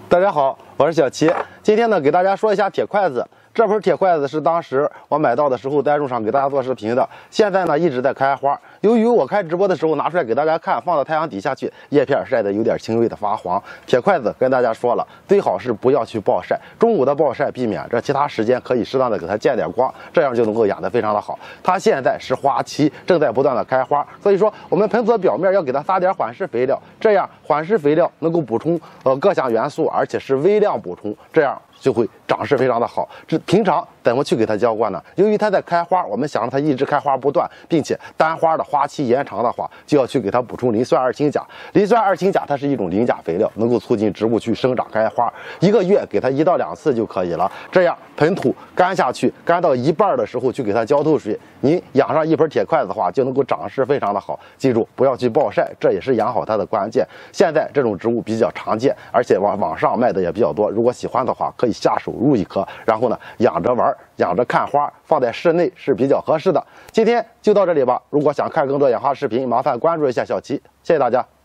大家好，我是小齐。今天呢，给大家说一下铁筷子。这盆铁筷子是当时我买到的时候在路上给大家做视频的，现在呢一直在开花。由于我开直播的时候拿出来给大家看，放到太阳底下去，叶片晒得有点轻微的发黄。铁筷子跟大家说了，最好是不要去暴晒，中午的暴晒避免，这其他时间可以适当的给它见点光，这样就能够养得非常的好。它现在是花期，正在不断的开花，所以说我们盆子表面要给它撒点缓释肥料，这样缓释肥料能够补充各项元素，而且是微量补充，这样就会长势非常的好。平常怎么去给它浇灌呢？由于它在开花，我们想让它一直开花不断，并且单花的花期延长的话，就要去给它补充磷酸二氢钾。磷酸二氢钾它是一种磷钾肥料，能够促进植物去生长开花。1个月给它1到2次就可以了。这样盆土干下去，干到一半的时候去给它浇透水，您养上一盆铁筷子的话，就能够长势非常的好。记住不要去暴晒，这也是养好它的关键。现在这种植物比较常见，而且网上卖的也比较多。如果喜欢的话，可以下手入一颗，然后呢养着玩，养着看花，放在室内是比较合适的。今天就到这里吧。如果想看更多养花视频，麻烦关注一下小齐，谢谢大家。